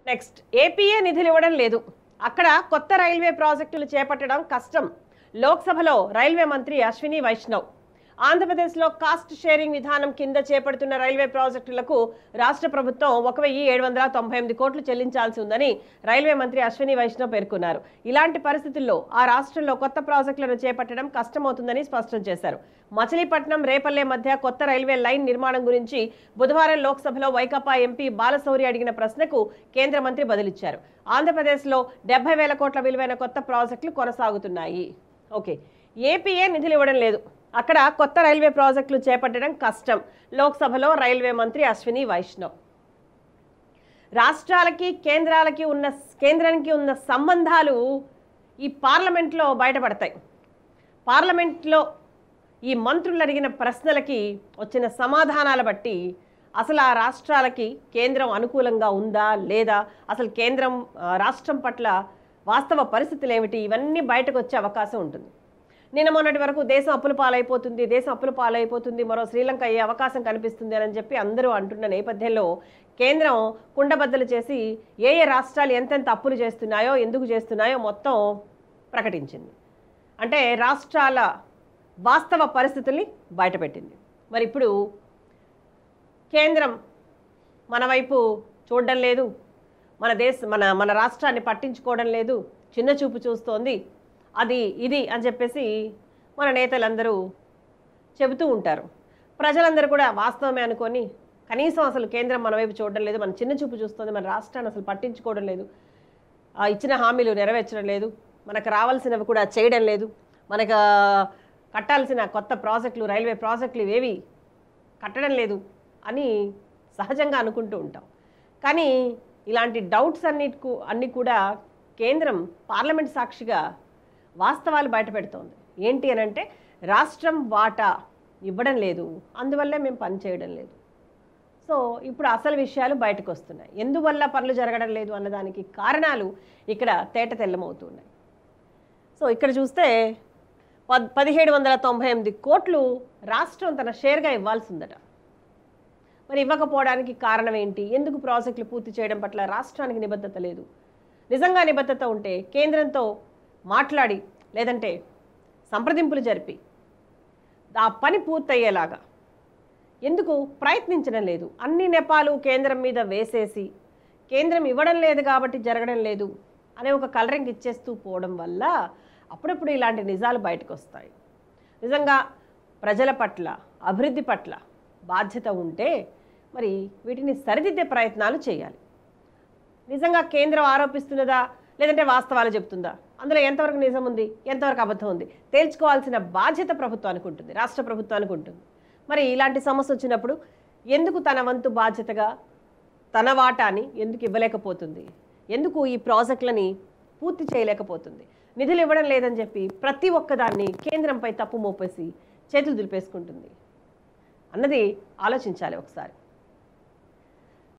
Next APA నిధులు ఇవ్వడం లేదు, అక్కడ కొత్త రైల్వే ప్రాజెక్టులు చేపట్టడం కష్టం. లోక్సభలో రైల్వే మంత్రి అశ్విని వైష్ణవ్. ఆంధ్రప్రదేశ్లో కాస్ట్ షేరింగ్ విధానం కింద చేపడుతున్న రైల్వే ప్రాజెక్టులకు రాష్ట్ర ప్రభుత్వం 1,798 కోట్లు చెల్లించాల్సి ఉందని రైల్వే మంత్రి అశ్విని వైష్ణవ్ పేర్కొన్నారు. ఇలాంటి పరిస్థితుల్లో ఆ రాష్ట్రంలో కొత్త ప్రాజెక్టులను చేపట్టడం కష్టమవుతుందని స్పష్టం చేశారు. మచిలీపట్నం రేపల్లె మధ్య కొత్త రైల్వే లైన్ నిర్మాణం గురించి బుధవారం లోక్సభలో వైకాపా ఎంపీ బాలశౌరి అడిగిన ప్రశ్నకు కేంద్ర మంత్రి బదులిచ్చారు. ఆంధ్రప్రదేశ్లో 70,000 కోట్ల విలువైన కొత్త ప్రాజెక్టులు కొనసాగుతున్నాయి. ఓకే, ఏపీఏ నిధులు ఇవ్వడం లేదు, అక్కడ కొత్త రైల్వే ప్రాజెక్టులు చేపట్టడం కష్టం. లోక్సభలో రైల్వే మంత్రి అశ్విని వైష్ణవ్. రాష్ట్రాలకి కేంద్రానికి ఉన్న సంబంధాలు ఈ పార్లమెంట్లో బయటపడతాయి. పార్లమెంట్లో ఈ మంత్రులు అడిగిన ప్రశ్నలకి వచ్చిన సమాధానాల బట్టి అసలు ఆ రాష్ట్రాలకి కేంద్రం అనుకూలంగా ఉందా లేదా, అసలు కేంద్రం రాష్ట్రం పట్ల వాస్తవ పరిస్థితులు ఏమిటి, ఇవన్నీ బయటకు వచ్చే అవకాశం ఉంటుంది. నిన్న మొన్నటి వరకు దేశం అప్పుల పాలైపోతుంది, మరో శ్రీలంక అయ్యే అవకాశం కనిపిస్తుంది అని చెప్పి అందరూ అంటున్న నేపథ్యంలో కేంద్రం కుండబద్దలు చేసి ఏ రాష్ట్రాలు ఎంతెంత అప్పులు చేస్తున్నాయో, ఎందుకు చేస్తున్నాయో మొత్తం ప్రకటించింది. అంటే రాష్ట్రాల వాస్తవ పరిస్థితుల్ని బయటపెట్టింది. మరి ఇప్పుడు కేంద్రం మన వైపు చూడడం లేదు, మన రాష్ట్రాన్ని పట్టించుకోవడం లేదు, చిన్న చూపు చూస్తోంది, అది ఇది అని చెప్పేసి మన నేతలందరూ చెబుతూ ఉంటారు. ప్రజలందరూ కూడా వాస్తవమే అనుకొని కనీసం అసలు కేంద్రం మన వైపు చూడడం లేదు, మన చిన్న చూపు చూస్తుంది, మన రాష్ట్రాన్ని అసలు పట్టించుకోవడం లేదు, ఇచ్చిన హామీలు నెరవేర్చడం లేదు, మనకు రావాల్సినవి కూడా చేయడం లేదు, మనకు కట్టాల్సిన కొత్త ప్రాజెక్టులు రైల్వే ప్రాజెక్టులు ఇవేవి కట్టడం లేదు అని సహజంగా అనుకుంటూ ఉంటాం. కానీ ఇలాంటి డౌట్స్ అన్నీ కూడా కేంద్రం పార్లమెంట్ సాక్షిగా వాస్తవాలు బయటపెడుతోంది. ఏంటి అని అంటే రాష్ట్రం వాటా ఇవ్వడం లేదు, అందువల్లే మేము పని చేయడం లేదు. సో ఇప్పుడు అసలు విషయాలు బయటకు వస్తున్నాయి. ఎందువల్ల పనులు జరగడం లేదు అన్నదానికి కారణాలు ఇక్కడ తేట తెల్లమవుతున్నాయి. సో ఇక్కడ చూస్తే 1,798 కోట్లు రాష్ట్రం తన షేర్గా ఇవ్వాల్సి ఉందట. మరి ఇవ్వకపోవడానికి కారణం ఏంటి? ఎందుకు ప్రాజెక్టులు పూర్తి చేయడం పట్ల రాష్ట్రానికి నిబద్ధత లేదు? నిజంగా నిబద్ధత ఉంటే కేంద్రంతో మాట్లాడి లేదంటే సంప్రదింపులు జరిపి ఆ పని పూర్తయ్యేలాగా ఎందుకు ప్రయత్నించడం లేదు? అన్ని నెపాలు కేంద్రం మీద వేసేసి కేంద్రం ఇవ్వడం లేదు కాబట్టి జరగడం లేదు అనే ఒక కలరింగ్ ఇచ్చేస్తూ పోవడం వల్ల అప్పుడప్పుడు ఇలాంటి నిజాలు బయటకు వస్తాయి. నిజంగా ప్రజల పట్ల అభివృద్ధి పట్ల బాధ్యత ఉంటే మరి వీటిని సరిదిద్దే ప్రయత్నాలు చేయాలి. నిజంగా కేంద్రం ఆరోపిస్తున్నదా లేదంటే వాస్తవాలు చెప్తుందా, అందులో ఎంతవరకు నిజం ఉంది, ఎంతవరకు అబద్ధం ఉంది తేల్చుకోవాల్సిన బాధ్యత ప్రభుత్వానికి ఉంటుంది, రాష్ట్ర ప్రభుత్వానికి ఉంటుంది. మరి ఇలాంటి సమస్య వచ్చినప్పుడు ఎందుకు తన వంతు బాధ్యతగా తన వాటాని ఎందుకు ఇవ్వలేకపోతుంది? ఎందుకు ఈ ప్రాజెక్టులని పూర్తి చేయలేకపోతుంది? నిధులు ఇవ్వడం లేదని చెప్పి ప్రతి ఒక్కదాన్ని కేంద్రంపై తప్పు మోపేసి చేతులు దులిపేసుకుంటుంది అన్నది ఆలోచించాలి ఒకసారి.